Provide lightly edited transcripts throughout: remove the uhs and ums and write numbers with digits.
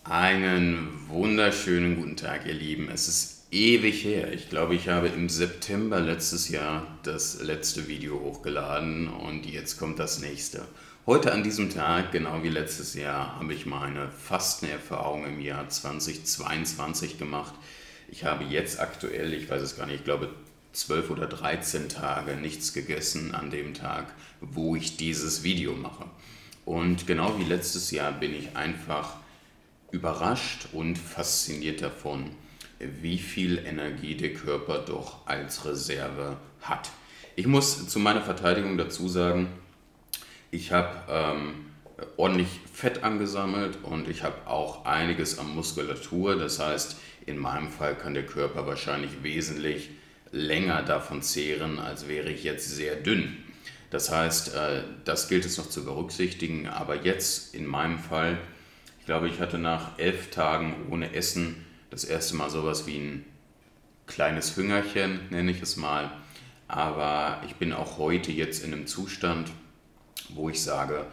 Einen wunderschönen guten Tag, ihr Lieben. Es ist ewig her. Ich glaube, ich habe im September letztes Jahr das letzte Video hochgeladen und jetzt kommt das nächste. Heute an diesem Tag, genau wie letztes Jahr, habe ich meine Fastenerfahrung im Jahr 2022 gemacht. Ich habe jetzt aktuell, ich weiß es gar nicht, ich glaube 12 oder 13 Tage nichts gegessen an dem Tag, wo ich dieses Video mache. Und genau wie letztes Jahr bin ich einfach überrascht und fasziniert davon, wie viel Energie der Körper doch als Reserve hat. Ich muss zu meiner Verteidigung dazu sagen, ich habe ordentlich Fett angesammelt und ich habe auch einiges an Muskulatur. Das heißt, in meinem Fall kann der Körper wahrscheinlich wesentlich länger davon zehren, als wäre ich jetzt sehr dünn. Das heißt, das gilt es noch zu berücksichtigen. Aber jetzt in meinem Fall, ich glaube, ich hatte nach 11 Tagen ohne Essen das erste Mal sowas wie ein kleines Hüngerchen, nenne ich es mal. Aber ich bin auch heute jetzt in einem Zustand, wo ich sage,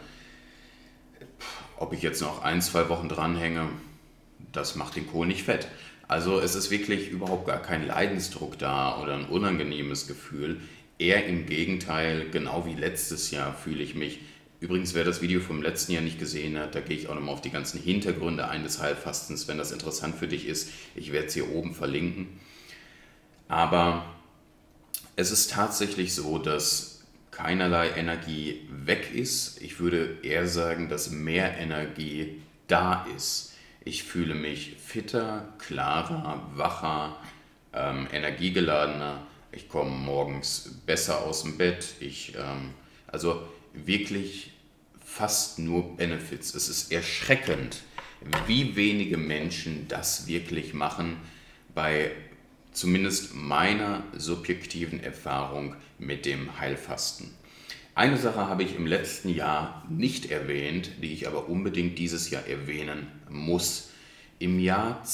ob ich jetzt noch ein, zwei Wochen dranhänge, das macht den Kohl nicht fett. Also es ist wirklich überhaupt gar kein Leidensdruck da oder ein unangenehmes Gefühl. Eher im Gegenteil, genau wie letztes Jahr fühle ich mich. Übrigens, wer das Video vom letzten Jahr nicht gesehen hat, da gehe ich auch nochmal auf die ganzen Hintergründe ein des Heilfastens, wenn das interessant für dich ist. Ich werde es hier oben verlinken. Aber es ist tatsächlich so, dass keinerlei Energie weg ist. Ich würde eher sagen, dass mehr Energie da ist. Ich fühle mich fitter, klarer, wacher, energiegeladener. Ich komme morgens besser aus dem Bett. Also wirklich fast nur Benefits. Es ist erschreckend, wie wenige Menschen das wirklich machen, bei zumindest meiner subjektiven Erfahrung mit dem Heilfasten. Eine Sache habe ich im letzten Jahr nicht erwähnt, die ich aber unbedingt dieses Jahr erwähnen muss. Im Jahr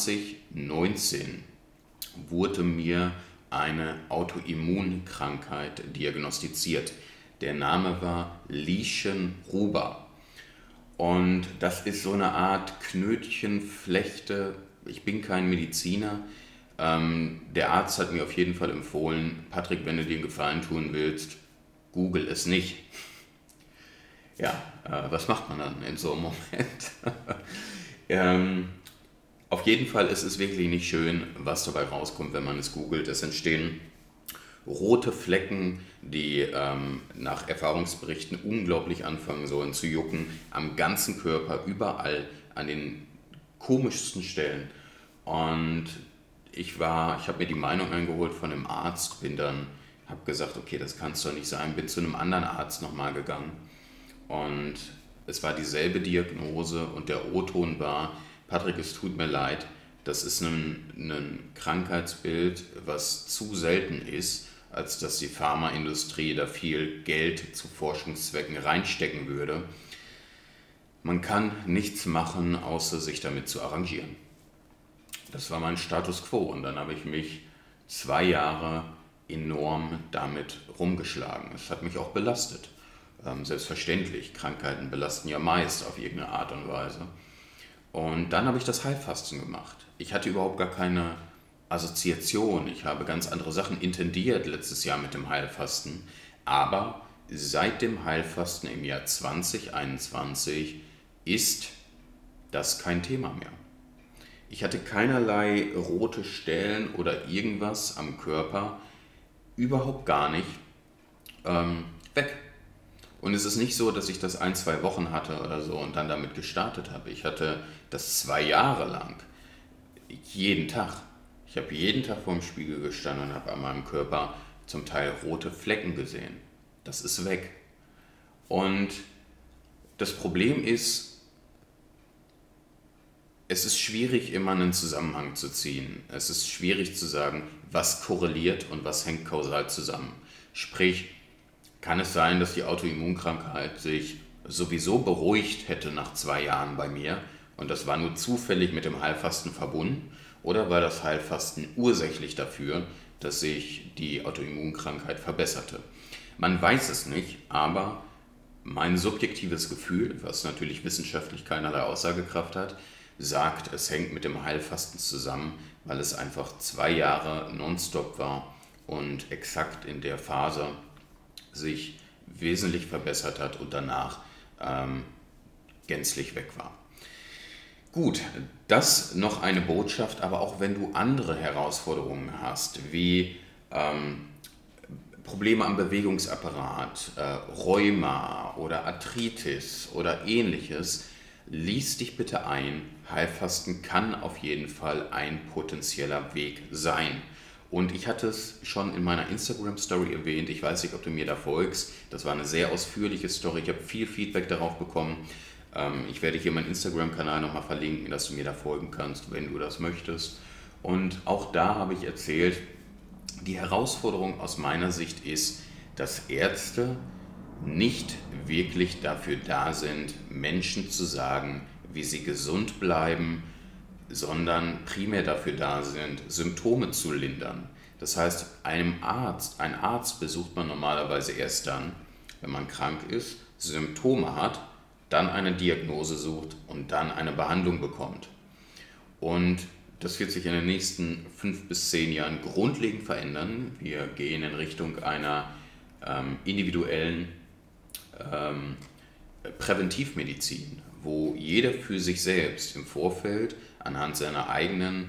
2019 wurde mir eine Autoimmunkrankheit diagnostiziert. Der Name war Lichen-Huber. Und das ist so eine Art Knötchenflechte. Ich bin kein Mediziner. Der Arzt hat mir auf jeden Fall empfohlen, Patrick, wenn du dir einen Gefallen tun willst, google es nicht. Ja, was macht man dann in so einem Moment? Auf jeden Fall ist es wirklich nicht schön, was dabei rauskommt, wenn man es googelt. Es entstehen rote Flecken, die nach Erfahrungsberichten unglaublich anfangen sollen zu jucken, am ganzen Körper, überall, an den komischsten Stellen. Und ich habe mir die Meinung eingeholt von einem Arzt, habe gesagt, okay, das kann es doch nicht sein, bin zu einem anderen Arzt nochmal gegangen und es war dieselbe Diagnose und der O-Ton war, Patrick, es tut mir leid, das ist ein Krankheitsbild, was zu selten ist, als dass die Pharmaindustrie da viel Geld zu Forschungszwecken reinstecken würde. Man kann nichts machen, außer sich damit zu arrangieren. Das war mein Status quo und dann habe ich mich 2 Jahre enorm damit rumgeschlagen. Es hat mich auch belastet. Selbstverständlich, Krankheiten belasten ja meist auf irgendeine Art und Weise. Und dann habe ich das Heilfasten gemacht. Ich hatte überhaupt gar keine Assoziation. Ich habe ganz andere Sachen intendiert letztes Jahr mit dem Heilfasten. Aber seit dem Heilfasten im Jahr 2021 ist das kein Thema mehr. Ich hatte keinerlei rote Stellen oder irgendwas am Körper, überhaupt gar nicht, weg. Und es ist nicht so, dass ich das ein, zwei Wochen hatte oder so und dann damit gestartet habe. Ich hatte das 2 Jahre lang, jeden Tag. Ich habe jeden Tag vor dem Spiegel gestanden und habe an meinem Körper zum Teil rote Flecken gesehen. Das ist weg. Und das Problem ist, es ist schwierig, immer einen Zusammenhang zu ziehen. Es ist schwierig zu sagen, was korreliert und was hängt kausal zusammen. Sprich, kann es sein, dass die Autoimmunkrankheit sich sowieso beruhigt hätte nach 2 Jahren bei mir und das war nur zufällig mit dem Heilfasten verbunden? Oder war das Heilfasten ursächlich dafür, dass sich die Autoimmunkrankheit verbesserte? Man weiß es nicht, aber mein subjektives Gefühl, was natürlich wissenschaftlich keinerlei Aussagekraft hat, sagt, es hängt mit dem Heilfasten zusammen, weil es einfach 2 Jahre nonstop war und exakt in der Phase sich wesentlich verbessert hat und danach ähm, gänzlich weg war. Gut, das noch eine Botschaft, aber auch wenn du andere Herausforderungen hast, wie Probleme am Bewegungsapparat, Rheuma oder Arthritis oder ähnliches, lies dich bitte ein. Heilfasten kann auf jeden Fall ein potenzieller Weg sein. Und ich hatte es schon in meiner Instagram-Story erwähnt, ich weiß nicht, ob du mir da folgst, das war eine sehr ausführliche Story, ich habe viel Feedback darauf bekommen. Ich werde hier meinen Instagram-Kanal nochmal verlinken, dass du mir da folgen kannst, wenn du das möchtest. Und auch da habe ich erzählt, die Herausforderung aus meiner Sicht ist, dass Ärzte nicht wirklich dafür da sind, Menschen zu sagen, wie sie gesund bleiben, sondern primär dafür da sind, Symptome zu lindern. Das heißt, einen Arzt besucht man normalerweise erst dann, wenn man krank ist, Symptome hat, dann eine Diagnose sucht und dann eine Behandlung bekommt. Und das wird sich in den nächsten 5 bis 10 Jahren grundlegend verändern. Wir gehen in Richtung einer individuellen Präventivmedizin, wo jeder für sich selbst im Vorfeld anhand seiner eigenen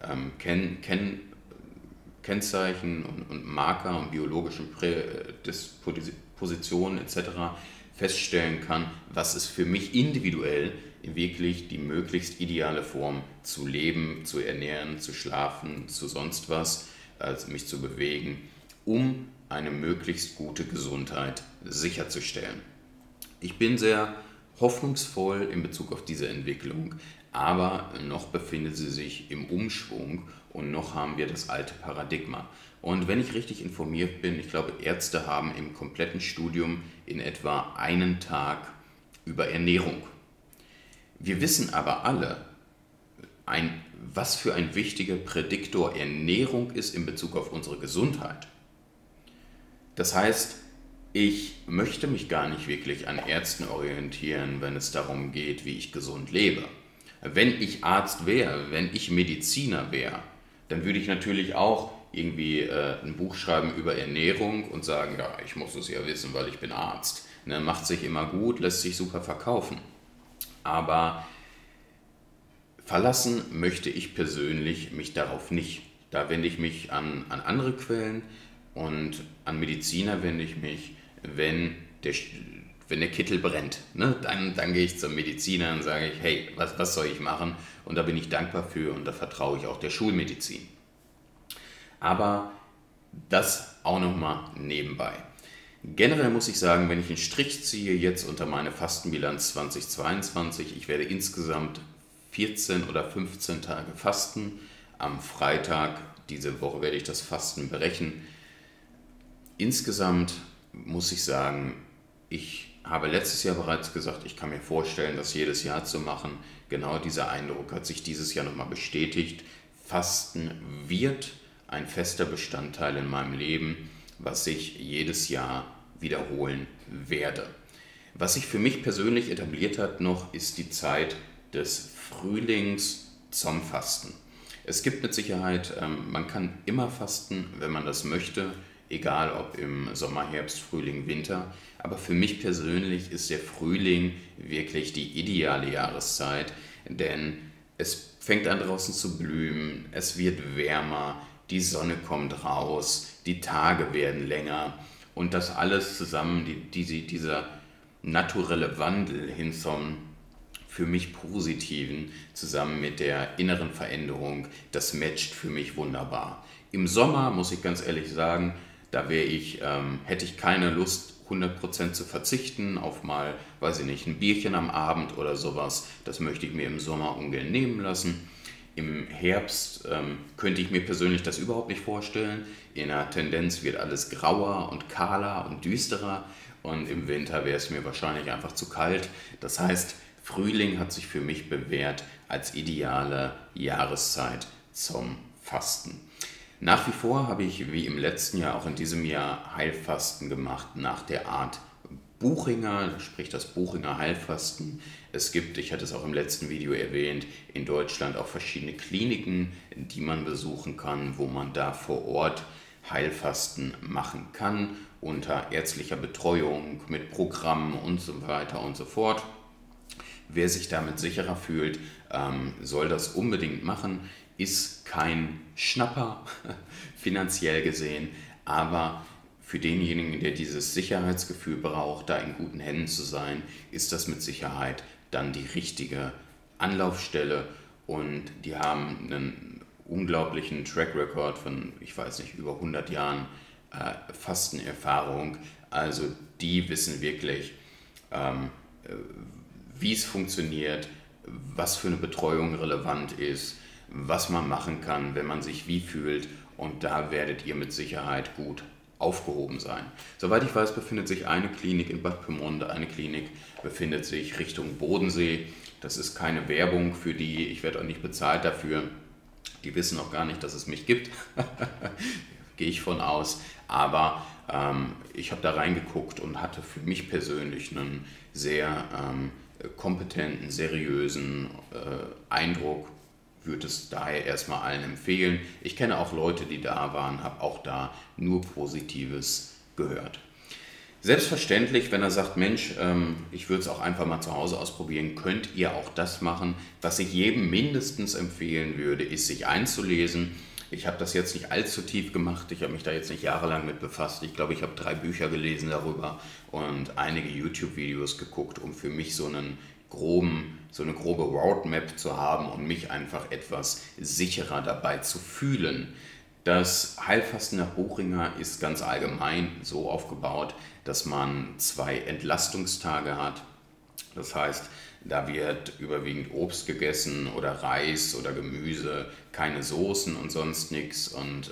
Kennzeichen und Marker und biologischen Prädispositionen etc. feststellen kann, was ist für mich individuell wirklich die möglichst ideale Form zu leben, zu ernähren, zu schlafen, zu sonst was, also mich zu bewegen, um eine möglichst gute Gesundheit sicherzustellen. Ich bin sehr hoffnungsvoll in Bezug auf diese Entwicklung, aber noch befindet sie sich im Umschwung und noch haben wir das alte Paradigma. Und wenn ich richtig informiert bin, ich glaube, Ärzte haben im kompletten Studium in etwa einen Tag über Ernährung. Wir wissen aber alle, was für ein wichtiger Prädiktor Ernährung ist in Bezug auf unsere Gesundheit. Das heißt, ich möchte mich gar nicht wirklich an Ärzten orientieren, wenn es darum geht, wie ich gesund lebe. Wenn ich Arzt wäre, wenn ich Mediziner wäre, dann würde ich natürlich auch irgendwie ein Buch schreiben über Ernährung und sagen, ja, ich muss es ja wissen, weil ich bin Arzt. Ne, macht sich immer gut, lässt sich super verkaufen. Aber verlassen möchte ich persönlich mich darauf nicht. Da wende ich mich an andere Quellen und an Mediziner wende ich mich, wenn der Kittel brennt. Ne? Dann gehe ich zum Mediziner und sage ich, hey, was soll ich machen? Und da bin ich dankbar für und da vertraue ich auch der Schulmedizin. Aber das auch nochmal nebenbei. Generell muss ich sagen, wenn ich einen Strich ziehe jetzt unter meine Fastenbilanz 2022, ich werde insgesamt 14 oder 15 Tage fasten. Am Freitag diese Woche werde ich das Fasten berechnen. Insgesamt muss ich sagen, ich habe letztes Jahr bereits gesagt, ich kann mir vorstellen, das jedes Jahr zu machen. Genau dieser Eindruck hat sich dieses Jahr nochmal bestätigt. Fasten wird ein fester Bestandteil in meinem Leben, was ich jedes Jahr wiederholen werde. Was sich für mich persönlich etabliert hat noch, ist die Zeit des Frühlings zum Fasten. Es gibt mit Sicherheit, man kann immer fasten, wenn man das möchte, egal ob im Sommer, Herbst, Frühling, Winter. Aber für mich persönlich ist der Frühling wirklich die ideale Jahreszeit, denn es fängt an draußen zu blühen, es wird wärmer, die Sonne kommt raus, die Tage werden länger und das alles zusammen, dieser naturelle Wandel hin zum für mich Positiven zusammen mit der inneren Veränderung, das matcht für mich wunderbar. Im Sommer, muss ich ganz ehrlich sagen, da hätte ich keine Lust, 100% zu verzichten auf mal, weiß ich nicht, ein Bierchen am Abend oder sowas. Das möchte ich mir im Sommer ungern nehmen lassen. Im Herbst könnte ich mir persönlich das überhaupt nicht vorstellen. In der Tendenz wird alles grauer und kahler und düsterer und im Winter wäre es mir wahrscheinlich einfach zu kalt. Das heißt, Frühling hat sich für mich bewährt als ideale Jahreszeit zum Fasten. Nach wie vor habe ich, wie im letzten Jahr, auch in diesem Jahr Heilfasten gemacht nach der Art Buchinger, sprich das Buchinger Heilfasten. Es gibt, ich hatte es auch im letzten Video erwähnt, in Deutschland auch verschiedene Kliniken, die man besuchen kann, wo man da vor Ort Heilfasten machen kann, unter ärztlicher Betreuung, mit Programmen und so weiter und so fort. Wer sich damit sicherer fühlt, soll das unbedingt machen. Ist kein Schnapper, finanziell gesehen, aber für denjenigen, der dieses Sicherheitsgefühl braucht, da in guten Händen zu sein, ist das mit Sicherheit dann die richtige Anlaufstelle, und die haben einen unglaublichen Track Record von, ich weiß nicht, über 100 Jahren Fastenerfahrung. Also die wissen wirklich, wie es funktioniert, was für eine Betreuung relevant ist, was man machen kann, wenn man sich wie fühlt, und da werdet ihr mit Sicherheit gut aufgehoben sein. Soweit ich weiß, befindet sich eine Klinik in Bad Pyrmont, eine Klinik befindet sich Richtung Bodensee. Das ist keine Werbung für die, ich werde auch nicht bezahlt dafür. Die wissen auch gar nicht, dass es mich gibt, gehe ich von aus. Aber ich habe da reingeguckt und hatte für mich persönlich einen sehr kompetenten, seriösen Eindruck. Würde es daher erstmal allen empfehlen. Ich kenne auch Leute, die da waren, habe auch da nur Positives gehört. Selbstverständlich, wenn er sagt, Mensch, ich würde es auch einfach mal zu Hause ausprobieren, könnt ihr auch das machen. Was ich jedem mindestens empfehlen würde, ist, sich einzulesen. Ich habe das jetzt nicht allzu tief gemacht, ich habe mich da jetzt nicht jahrelang mit befasst. Ich glaube, ich habe 3 Bücher gelesen darüber und einige YouTube-Videos geguckt, um für mich so eine grobe Roadmap zu haben und mich einfach etwas sicherer dabei zu fühlen. Das Heilfasten nach Buchinger ist ganz allgemein so aufgebaut, dass man 2 Entlastungstage hat. Das heißt, da wird überwiegend Obst gegessen oder Reis oder Gemüse, keine Soßen und sonst nichts, und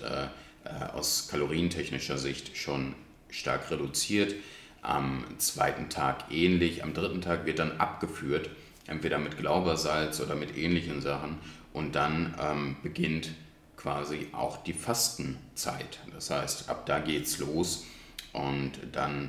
aus kalorientechnischer Sicht schon stark reduziert. Am 2. Tag ähnlich, am 3. Tag wird dann abgeführt, entweder mit Glaubersalz oder mit ähnlichen Sachen, und dann beginnt quasi auch die Fastenzeit. Das heißt, ab da geht's los, und dann,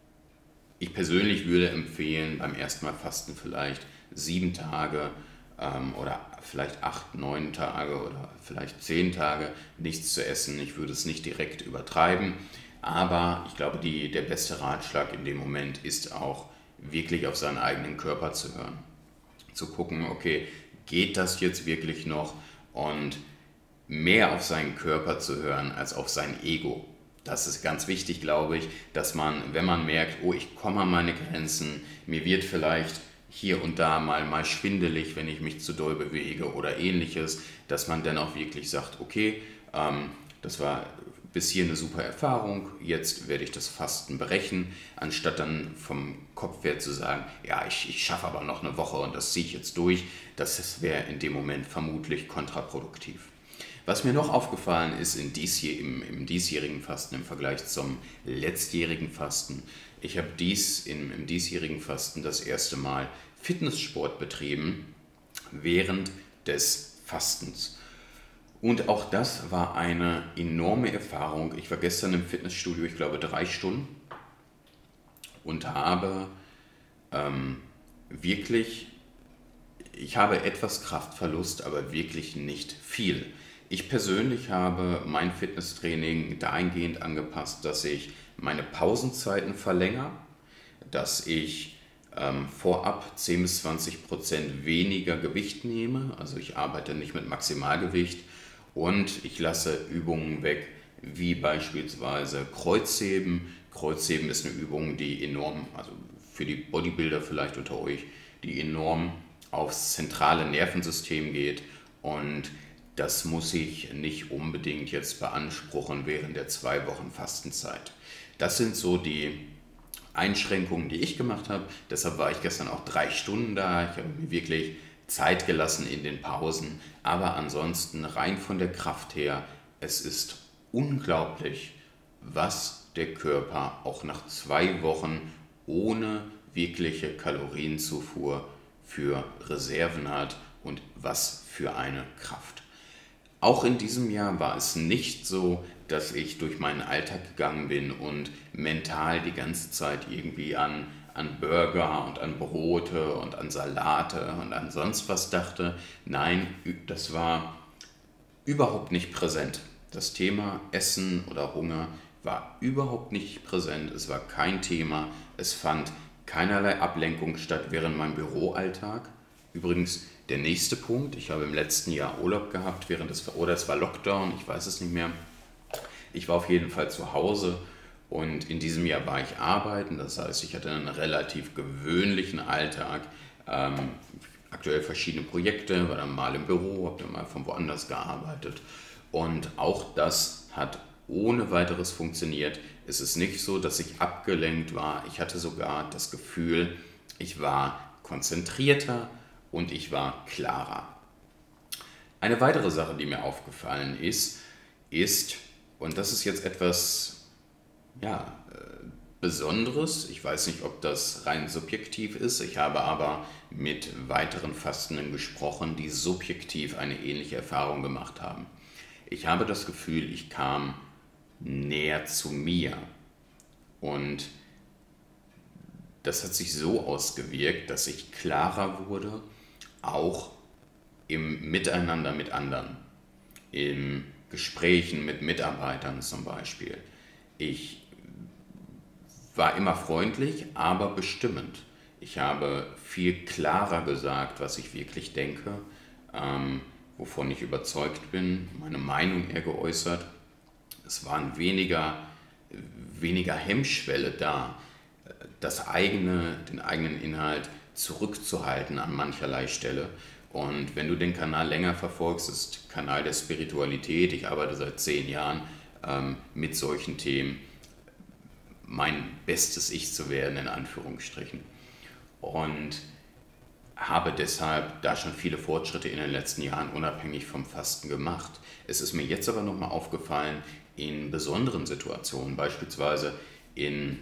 ich persönlich würde empfehlen, beim ersten Mal Fasten vielleicht 7 Tage oder vielleicht 8, 9 Tage oder vielleicht 10 Tage nichts zu essen. Ich würde es nicht direkt übertreiben, aber ich glaube, der beste Ratschlag in dem Moment ist auch, wirklich auf seinen eigenen Körper zu hören. Zu gucken, okay, geht das jetzt wirklich noch? Und mehr auf seinen Körper zu hören als auf sein Ego. Das ist ganz wichtig, glaube ich, dass man, wenn man merkt, oh, ich komme an meine Grenzen, mir wird vielleicht hier und da mal schwindelig, wenn ich mich zu doll bewege oder ähnliches, dass man dann auch wirklich sagt, okay, das war bis hier eine super Erfahrung, jetzt werde ich das Fasten brechen, anstatt dann vom Kopf her zu sagen, ja, ich schaffe aber noch eine Woche und das ziehe ich jetzt durch. Das wäre in dem Moment vermutlich kontraproduktiv. Was mir noch aufgefallen ist im diesjährigen Fasten im Vergleich zum letztjährigen Fasten, ich habe im diesjährigen Fasten das erste Mal Fitnesssport betrieben während des Fastens. Und auch das war eine enorme Erfahrung. Ich war gestern im Fitnessstudio, ich glaube 3 Stunden, und habe wirklich, ich habe etwas Kraftverlust, aber wirklich nicht viel. Ich persönlich habe mein Fitnesstraining dahingehend angepasst, dass ich meine Pausenzeiten verlängere, dass ich vorab 10-20% weniger Gewicht nehme, also ich arbeite nicht mit Maximalgewicht, und ich lasse Übungen weg, wie beispielsweise Kreuzheben. Kreuzheben ist eine Übung, die enorm, also für die Bodybuilder vielleicht unter euch, die enorm aufs zentrale Nervensystem geht, und das muss ich nicht unbedingt jetzt beanspruchen während der 2 Wochen Fastenzeit. Das sind so die Einschränkungen, die ich gemacht habe. Deshalb war ich gestern auch 3 Stunden da. Ich habe mir wirklich Zeit gelassen in den Pausen. Aber ansonsten rein von der Kraft her, es ist unglaublich, was der Körper auch nach 2 Wochen ohne wirkliche Kalorienzufuhr für Reserven hat und was für eine Kraft. Auch in diesem Jahr war es nicht so, dass ich durch meinen Alltag gegangen bin und mental die ganze Zeit irgendwie an Burger und an Brote und an Salate und an sonst was dachte. Nein, das war überhaupt nicht präsent. Das Thema Essen oder Hunger war überhaupt nicht präsent. Es war kein Thema. Es fand keinerlei Ablenkung statt während meinem Büroalltag. Übrigens, der nächste Punkt, ich habe im letzten Jahr Urlaub gehabt, oder es war Lockdown, ich weiß es nicht mehr. Ich war auf jeden Fall zu Hause und in diesem Jahr war ich arbeiten, das heißt, ich hatte einen relativ gewöhnlichen Alltag. Ähm, Aktuell verschiedene Projekte, war dann mal im Büro, habe dann mal von woanders gearbeitet. Und auch das hat ohne weiteres funktioniert. Es ist nicht so, dass ich abgelenkt war. Ich hatte sogar das Gefühl, ich war konzentrierter und ich war klarer. Eine weitere Sache, die mir aufgefallen ist, und das ist jetzt etwas, ja, Besonderes. Ich weiß nicht, ob das rein subjektiv ist. Ich habe aber mit weiteren Fastenden gesprochen, die subjektiv eine ähnliche Erfahrung gemacht haben. Ich habe das Gefühl, ich kam näher zu mir. Und das hat sich so ausgewirkt, dass ich klarer wurde, auch im Miteinander mit anderen, in Gesprächen mit Mitarbeitern zum Beispiel. Ich war immer freundlich, aber bestimmend. Ich habe viel klarer gesagt, was ich wirklich denke, wovon ich überzeugt bin, meine Meinung eher geäußert. Es waren weniger Hemmschwelle da, den eigenen Inhalt zurückzuhalten an mancherlei Stelle. Und wenn du den Kanal länger verfolgst, ist Kanal der Spiritualität, ich arbeite seit 10 Jahren mit solchen Themen, mein bestes Ich zu werden, in Anführungsstrichen. Und habe deshalb da schon viele Fortschritte in den letzten Jahren unabhängig vom Fasten gemacht. Es ist mir jetzt aber nochmal aufgefallen, in besonderen Situationen, beispielsweise in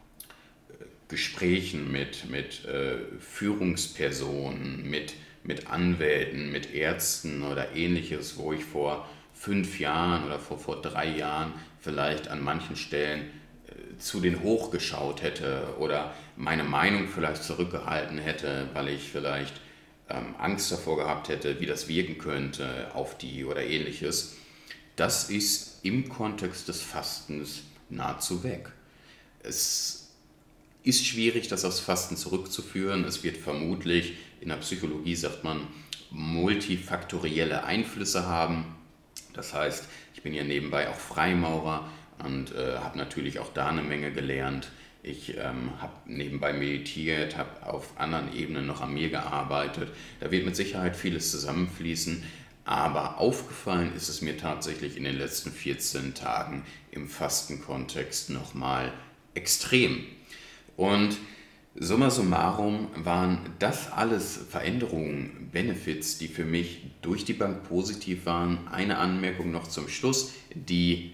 Gesprächen mit Führungspersonen, mit Anwälten, mit Ärzten oder ähnliches, wo ich vor 5 Jahren oder vor 3 Jahren vielleicht an manchen Stellen zu den hochgeschaut hätte oder meine Meinung vielleicht zurückgehalten hätte, weil ich vielleicht Angst davor gehabt hätte, wie das wirken könnte auf die oder ähnliches. Das ist im Kontext des Fastens nahezu weg. Es ist schwierig, das aufs Fasten zurückzuführen. Es wird vermutlich, in der Psychologie sagt man, multifaktorielle Einflüsse haben. Das heißt, ich bin ja nebenbei auch Freimaurer und habe natürlich auch da eine Menge gelernt. Ich habe nebenbei meditiert, habe auf anderen Ebenen noch an mir gearbeitet. Da wird mit Sicherheit vieles zusammenfließen. Aber aufgefallen ist es mir tatsächlich in den letzten 14 Tagen im Fastenkontext nochmal extrem. Und summa summarum waren das alles Veränderungen, Benefits, die für mich durch die Bank positiv waren. Eine Anmerkung noch zum Schluss, die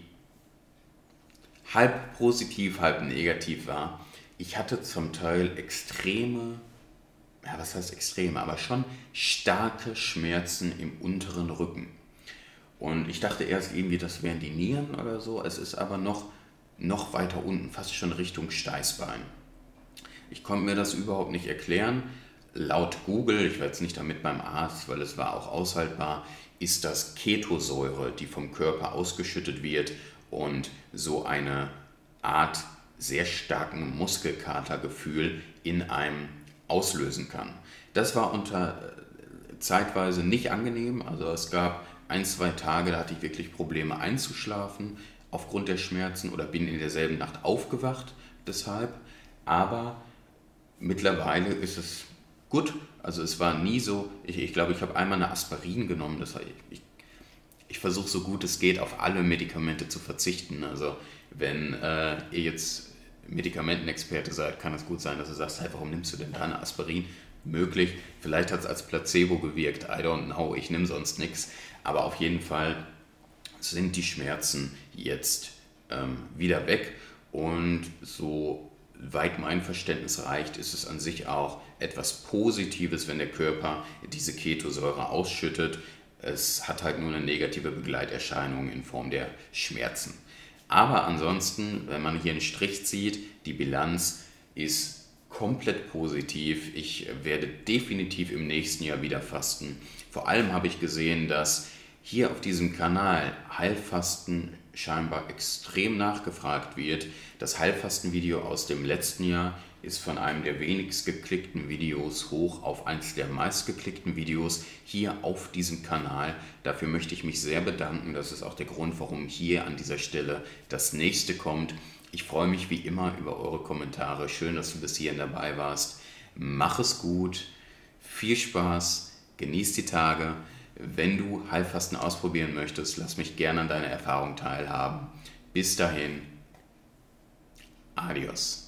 halb positiv, halb negativ war. Ich hatte zum Teil was heißt extreme, aber schon starke Schmerzen im unteren Rücken. Und ich dachte erst irgendwie, das wären die Nieren oder so. Es ist aber noch weiter unten, fast schon Richtung Steißbein. Ich konnte mir das überhaupt nicht erklären. Laut Google, ich war jetzt nicht damit beim Arzt, weil es war auch aushaltbar, ist das Ketosäure, die vom Körper ausgeschüttet wird und so eine Art sehr starken Muskelkatergefühl in einem auslösen kann. Das war zeitweise nicht angenehm, also es gab 1, 2 Tage, da hatte ich wirklich Probleme einzuschlafen aufgrund der Schmerzen oder bin in derselben Nacht aufgewacht deshalb, aber mittlerweile ist es gut, also es war nie so, ich glaube, ich habe einmal eine Aspirin genommen, das heißt, ich versuche so gut es geht auf alle Medikamente zu verzichten, also wenn ihr jetzt Medikamentenexperte seid, kann es gut sein, dass du sagst, hey, warum nimmst du denn da eine Aspirin? Möglich, vielleicht hat es als Placebo gewirkt, I don't know, ich nehme sonst nichts, aber auf jeden Fall sind die Schmerzen jetzt wieder weg und so weit mein Verständnis reicht, ist es an sich auch etwas Positives, wenn der Körper diese Ketosäure ausschüttet. Es hat halt nur eine negative Begleiterscheinung in Form der Schmerzen. Aber ansonsten, wenn man hier einen Strich zieht, die Bilanz ist komplett positiv. Ich werde definitiv im nächsten Jahr wieder fasten. Vor allem habe ich gesehen, dass hier auf diesem Kanal Heilfasten scheinbar extrem nachgefragt wird. Das Heilfasten-Video aus dem letzten Jahr ist von einem der wenigst geklickten Videos hoch auf eines der meistgeklickten Videos hier auf diesem Kanal. Dafür möchte ich mich sehr bedanken. Das ist auch der Grund, warum hier an dieser Stelle das nächste kommt. Ich freue mich wie immer über eure Kommentare. Schön, dass du bis hierhin dabei warst. Mach es gut, viel Spaß, genieß die Tage. Wenn du Heilfasten ausprobieren möchtest, lass mich gerne an deiner Erfahrung teilhaben. Bis dahin, adios.